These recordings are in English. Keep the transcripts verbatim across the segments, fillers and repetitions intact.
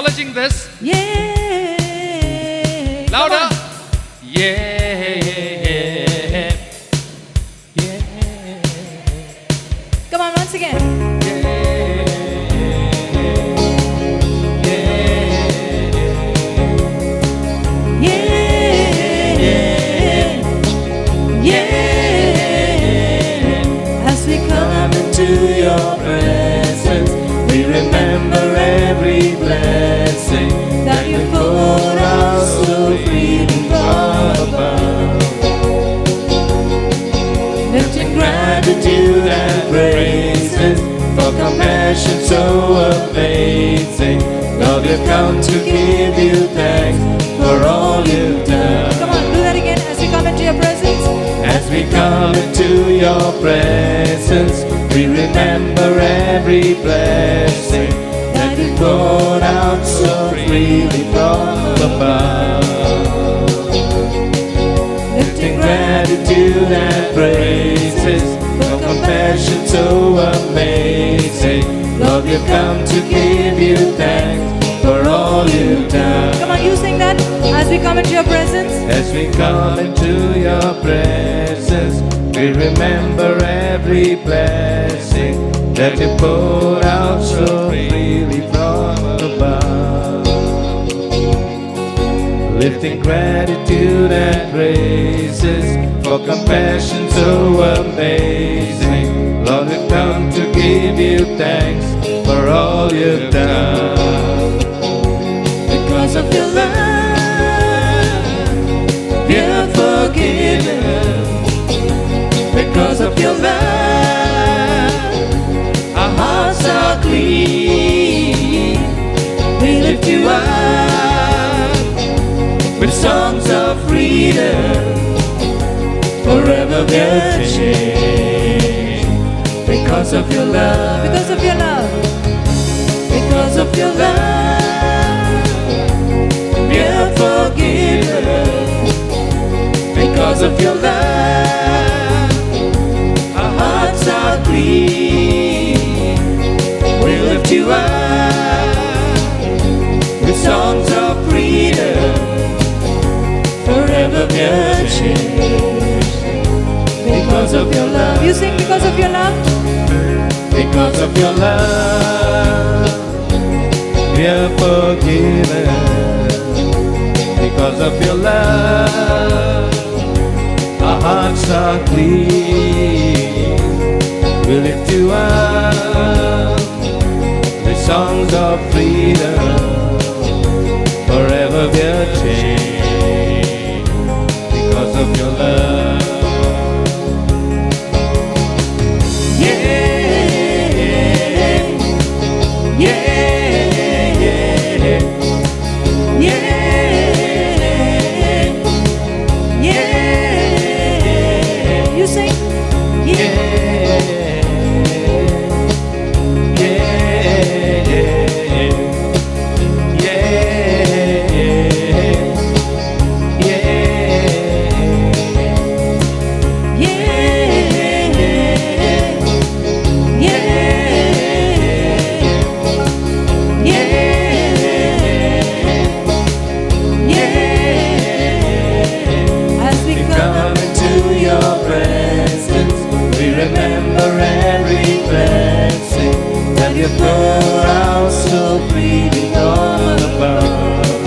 acknowledging this. Yeah. Louder. Yeah. Yeah. Come on, once again. Your presence, we remember every blessing that you poured out so freely from above. Lifting gratitude and praises for compassion so amazing. Lord, we've come to give you thanks for all you've done. Come on, do that again as we come into your presence. As we come into your presence, we remember every blessing that you poured out so freely from above. Lifting gratitude and praises for compassion so amazing. Lord, we've come to give you thanks for all you've done. Come on, you sing that as we come into your presence. As we come into your presence, we remember every blessing that you poured out so freely from above. Lifting gratitude and praises for compassion so amazing. Lord, we've come to give you thanks for all you've done. Because of your love, we're forgiven. Because of your love, our hearts are clean. We lift you up with songs of freedom. Forever we're changed. Because of your love. Because of your love. Because of your love, we're forgiven. Because of your love, our hearts are clean. We lift you up with songs of freedom. Forever we're changed. Because of your love. You sing because of your love. Because of your love, we're forgiven. Because of your love, our hearts are clean. We lift you up with songs of freedom. Forever we're changed. Because of your love. You pour out so freely all above.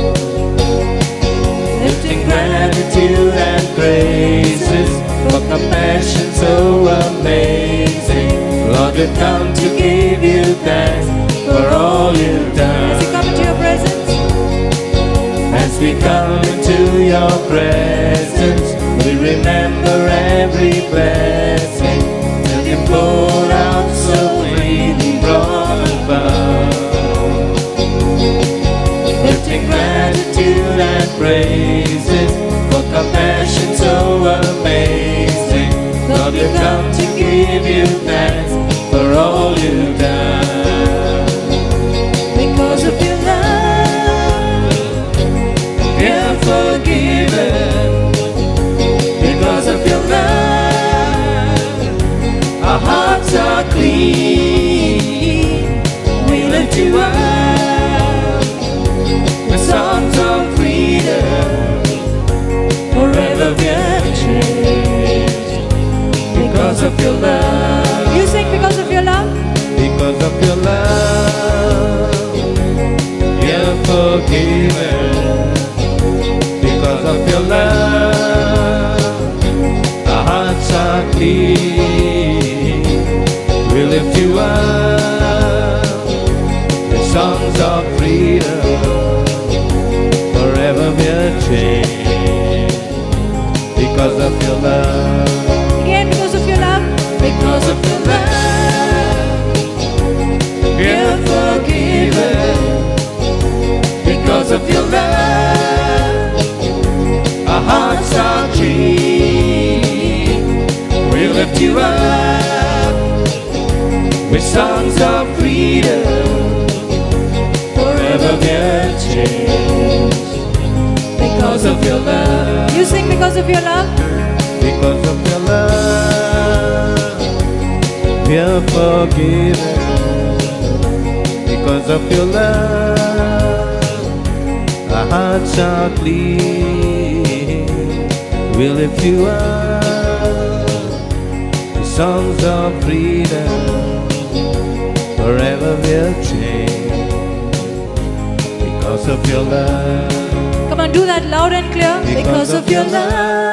Lifting gratitude and praises for compassion so amazing. Lord, we've come to give you thanks for all you've done. As we come into your presence. As we come into your presence, we remember every blessing that you poured out so freely from above. Lifting gratitude and praises for compassion so amazing. Lord, we've come to give you thanks for all you've done. Because of your love, we're forgiven. Because of your love, our hearts are clean. We lift you up clean. We lift you up with songs of freedom. Forever we're changed because of your love. Again, because of your love. Because of your love, we're forgiven. Because of your love, our hearts are clean. We lift you up with songs of freedom. Forever we're changed because of your love. You sing because of your love. Because of your love, we're forgiven. Because of your love, our hearts are clean. We lift you up with songs of freedom. Forever we're changed because of your love. Come on, do that loud and clear. Because of your love,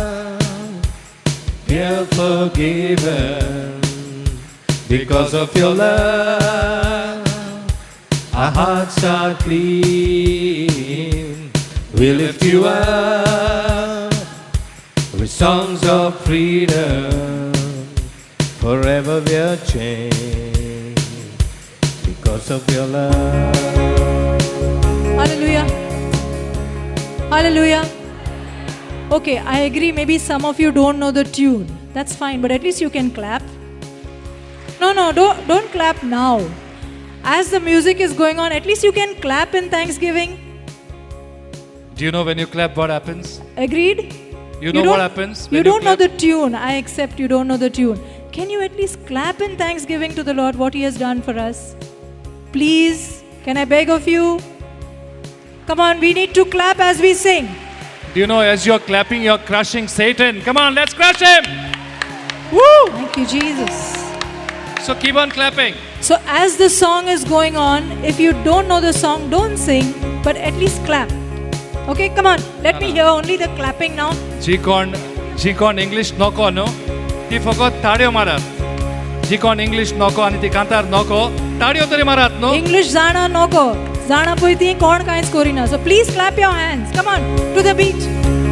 we're forgiven. Because of your love, our hearts are clean. We lift you up with songs of freedom. Forever we're changed because of your love. Hallelujah. Hallelujah. Okay, I agree. Maybe some of you don't know the tune. That's fine, but at least you can clap. No, no, don't, don't clap now. As the music is going on, at least you can clap in thanksgiving. Do you know when you clap what happens? Agreed? You know don't- what happens when You you don't know clap? the tune. I accept you don't know the tune. Can you at least clap in thanksgiving to the Lord what He has done for us? Please, can I beg of you? Come on, we need to clap as we sing. Do you know as you're clapping, you're crushing Satan? Come on, let's crush him! Woo! Thank you, Jesus. So keep on clapping. So as the song is going on, if you don't know the song, don't sing, but at least clap. Okay, come on. Let me hear only the clapping now. G-con, G-con English noko no? Ti fokot tario marat. G-con English noko ani ti kantar noko. Tario tari marat no? English zana noko. Zana poiti kon kains korina. So please clap your hands. Come on, to the beat.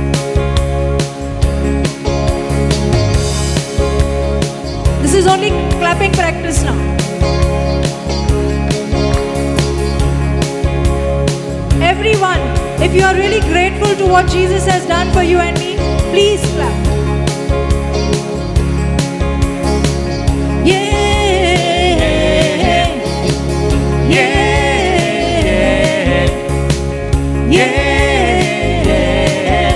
This is only clapping practice now. Everyone, if you are really grateful to what Jesus has done for you and me, please clap. Yeah, yeah, yeah,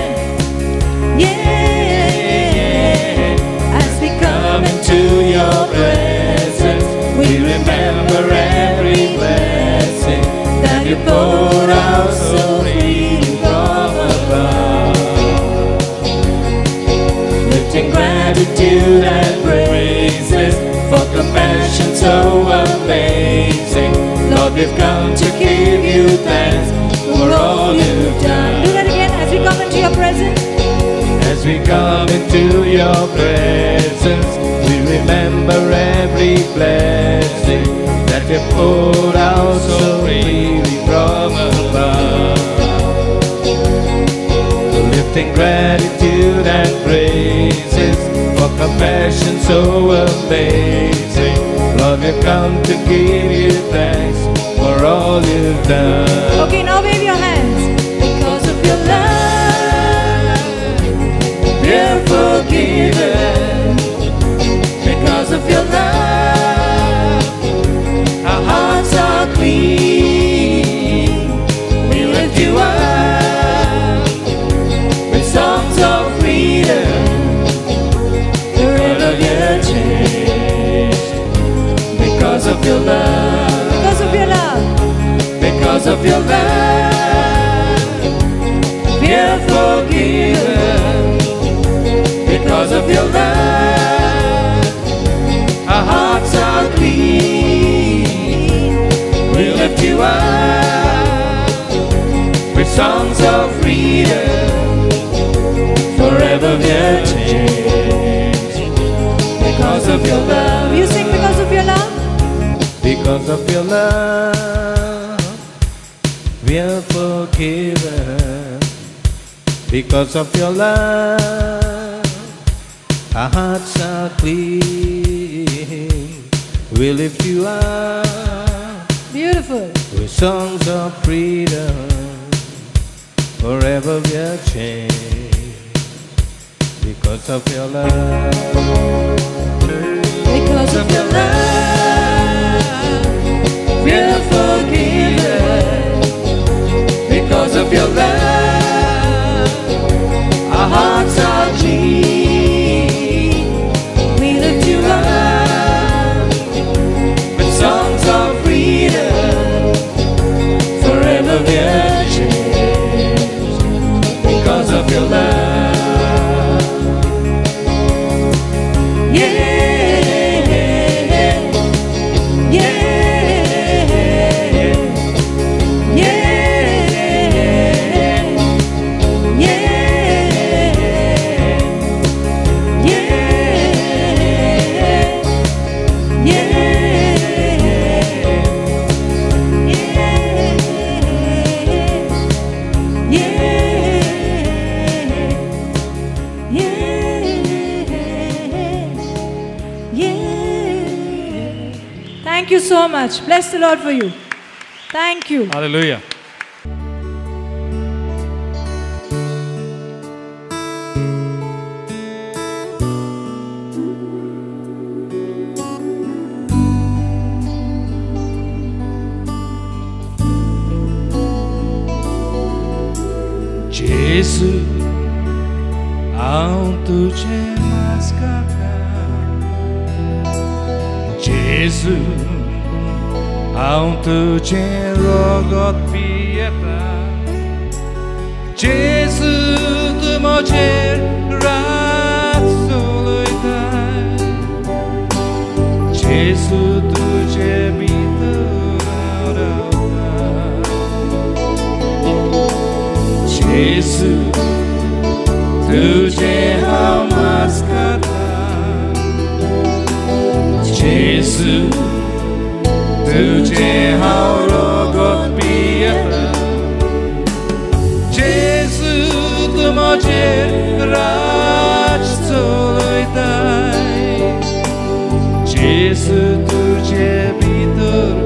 yeah. As we come Into your presence, we remember every blessing that you poured out so freely from above. Lifting gratitude and praises for compassion so amazing. Lord, we've come to give you thanks for all you've done. do that again as we come into your presence. As we come into your presence, we remember every blessing that you poured out so freely from above. Lifting gratitude and praises for compassion so amazing. Lord, we've come to give you thanks for all you've done. Okay, now wave your hands. Because of your love, We're forgiven because of your love. Our hearts are clean. We lift you up with songs of freedom. Forever you're changed because of your love. because of your love, Because of your love, we're forgiven. Because of your love, our hearts are clean. We lift you up with songs of freedom. Forever we're changed Because of your love, we are forgiven. Because of your love, our hearts are clean. We lift you up. Beautiful. With songs of freedom, forever we are changed. Because of your love. Because of your love, we are forgiven. Because of your love, our hearts are clean. We lift you up with songs of freedom, forever we are changed. Because of your love. Thank you so much. Bless the Lord for you. Thank you. Hallelujah. Yesu, aum tujhe mas cantar. Yesu, aum tujhe rogot piedad. Yesu, tu mujhe raat sulaitai. Yesu, tujhe bhitar Yesu, tujhe hum mas cantar. Yesu, tujhe hum rogot piedad. Yesu, tu mujhe raat sulaitai. Yesu, tujhe bhitar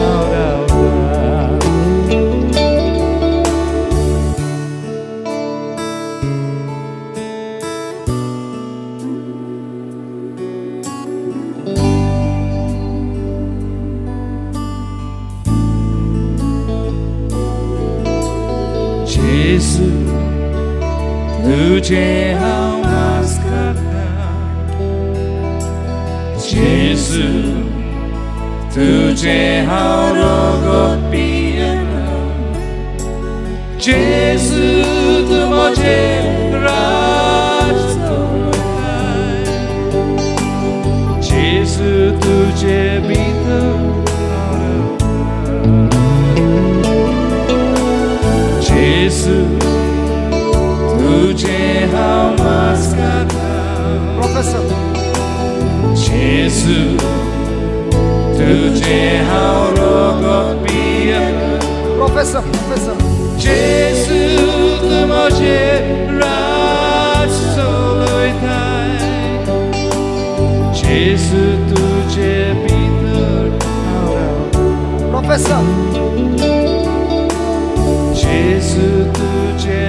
Yesu, tujhe hum mas cantar. Yesu, tujhe hum rogot piedad. Yesu, tu mujhe raat sulaitai. Yesu, tujhe bhitar Yesu, tujhe hum mas cantar. Professor. Yesu, tujhe hum rogot piedad. Professor, professor. Yesu, tu mujhe raat sulaitai. Yesu, tujhe bhitar Professor. Yesu, tujhe